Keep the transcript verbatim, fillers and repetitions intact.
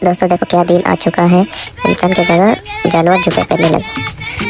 दोस्तों देखो क्या दिन आ चुका है, इंसान की जगह जानवर जूते पहनने लगे।